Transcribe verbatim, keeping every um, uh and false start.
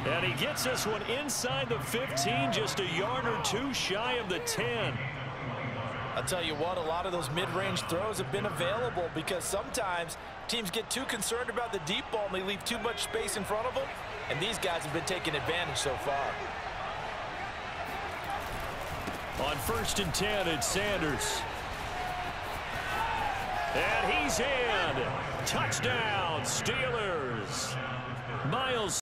And he gets this one inside the fifteen, just a yard or two shy of the ten. I'll tell you what, a lot of those mid-range throws have been available because sometimes teams get too concerned about the deep ball and they leave too much space in front of them, and these guys have been taking advantage so far. On first and ten, it's Sanders. And he's in. Touchdown, Steelers. Miles